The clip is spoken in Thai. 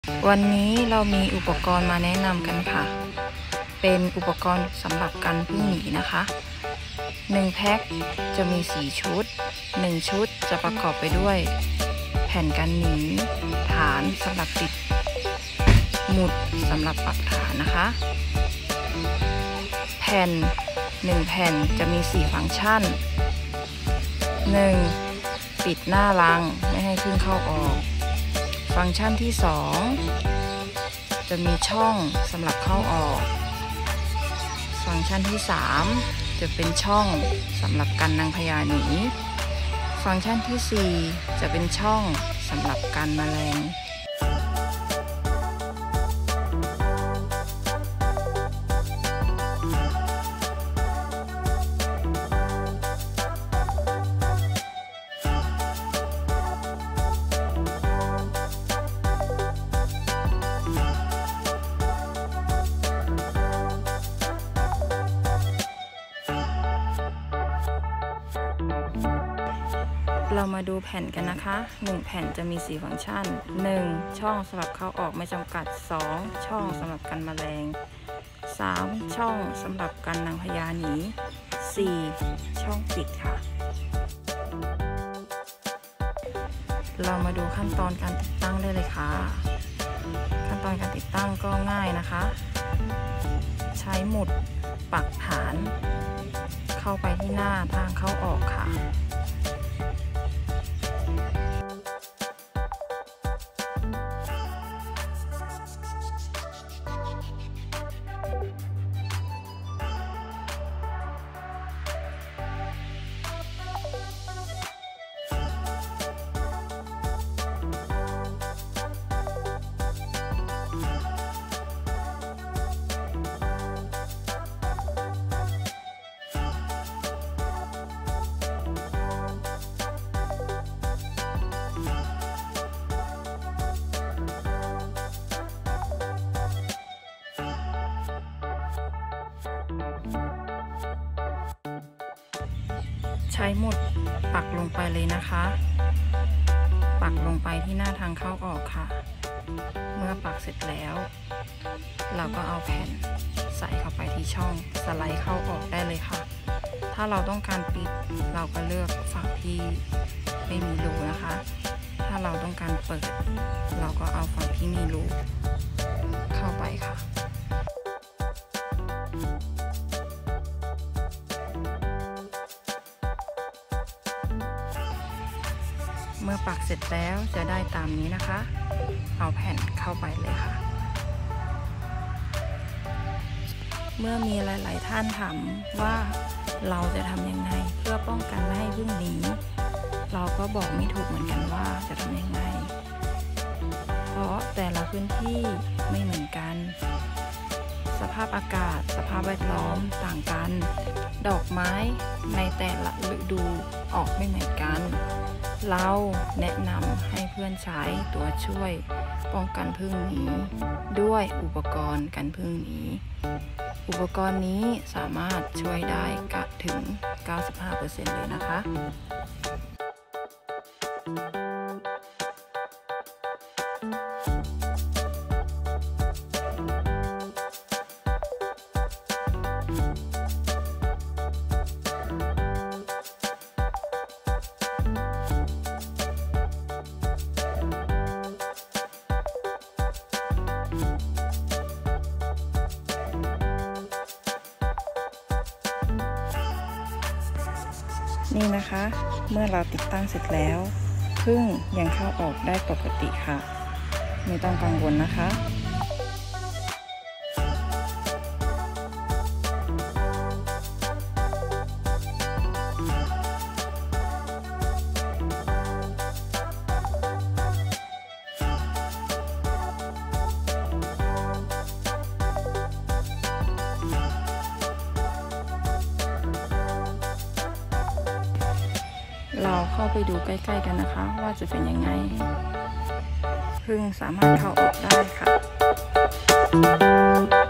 วันนี้เรามีอุปกรณ์มาแนะนำกันค่ะเป็นอุปกรณ์สำหรับกันผึ้งหนีนะคะ1แพ็คจะมี4ชุด1ชุดจะประกอบไปด้วยแผ่นกันหนีฐานสำหรับติดหมุดสำหรับปักฐานนะคะแผ่น1แผ่นจะมี4ฟังก์ชัน1ปิดหน้ารังไม่ให้ผึ้งเข้าออกฟังก์ชันที่2จะมีช่องสำหรับเข้าออกฟังก์ชันที่3จะเป็นช่องสำหรับกันนางพญาหนีฟังก์ชันที่4จะเป็นช่องสำหรับกันแมลงเรามาดูแผ่นกันนะคะ1แผ่นจะมี4ฟังก์ชัน1ช่องสำหรับเข้าออกไม่จำกัด2ช่องสำหรับกันแมลง3ช่องสำหรับกันนางพญาหนี4ช่องปิดค่ะเรามาดูขั้นตอนการติดตั้งได้เลยค่ะขั้นตอนการติดตั้งก็ง่ายนะคะใช้หมุดปักฐานเข้าไปที่หน้าทางเข้าออกค่ะใช้หมุดปักลงไปเลยนะคะปักลงไปที่หน้าทางเข้าออกค่ะเมื่อปักเสร็จแล้วเราก็เอาแผ่นใส่เข้าไปที่ช่องสไลด์เข้าออกได้เลยค่ะถ้าเราต้องการปิดเราก็เลือกฝั่งที่ไม่มีรูนะคะถ้าเราต้องการเปิดเราก็เอาฝั่งที่มีรูเข้าไปค่ะเมื่อปักเสร็จแล้วจะได้ตามนี้นะคะเอาแผ่นเข้าไปเลยค่ะเมื่อมีหลายๆท่านถามว่าเราจะทำยังไงเพื่อป้องกันไม่ให้ผึ้งหนีเราก็บอกไม่ถูกเหมือนกันว่าจะทำยังไงเพราะแต่ละพื้นที่ไม่เหมือนกันสภาพอากาศสภาพแวดล้อมต่างกันดอกไม้ในแต่ละฤดูออกไม่เหมือนกันเราแนะนำให้เพื่อนใช้ตัวช่วยป้องกันผึ้งหนีด้วยอุปกรณ์กันผึ้งหนีอุปกรณ์นี้สามารถช่วยได้ถึง 95% เลยนะคะนี่นะคะเมื่อเราติดตั้งเสร็จแล้วผึ้งยังเข้าออกได้ปกติค่ะไม่ต้องกังวลนะคะเราเข้าไปดูใกล้ๆกันนะคะว่าจะเป็นยังไงผึ้งสามารถเข้าออกได้ค่ะ